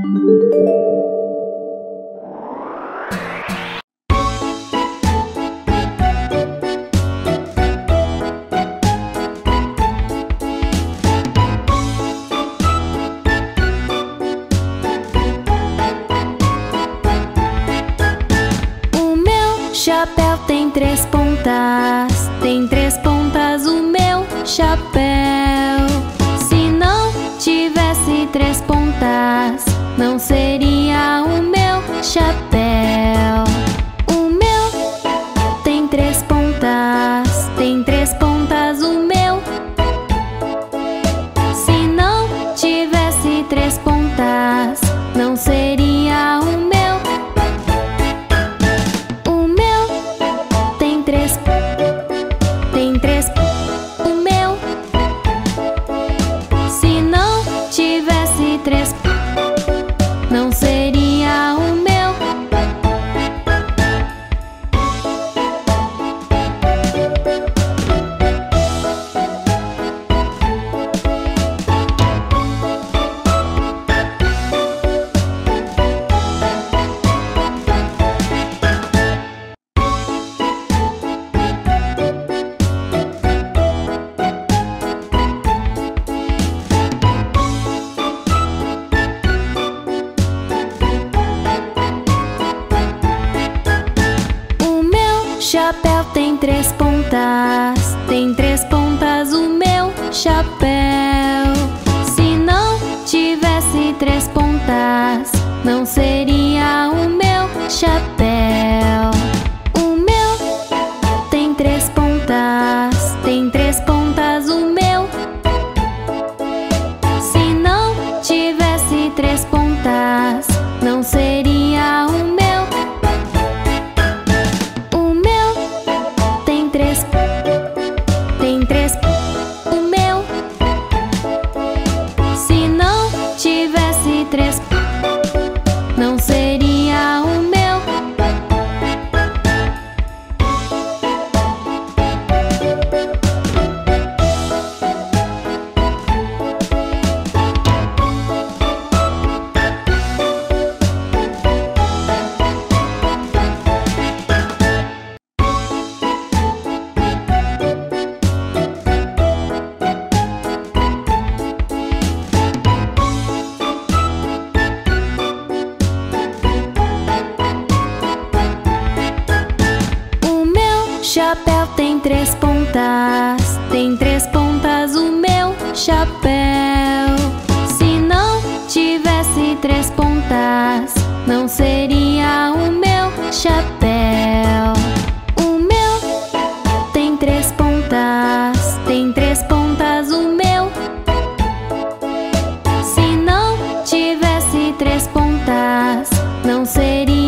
O meu chapéu tem três pontas o meu chapéu. Se não tivesse três pontas, não seria o meu chapéu. O meu tem três pontas o meu. Se não tivesse três pontas, não seria o meu. O meu tem três, o meu. Se não tivesse três, não seria o meu. O meu chapéu tem três pontas o meu chapéu. Se não tivesse três pontas, não seria o meu chapéu. O meu tem três pontas o meu. Se não tivesse três pontas, não seria o meu. O meu tem três, o meu. Se não tivesse três, não seria o meu. O meu chapéu tem três pontas o meu chapéu. Se não tivesse três pontas, não seria o meu chapéu. O meu tem três pontas o meu. Se não tivesse três pontas, não seria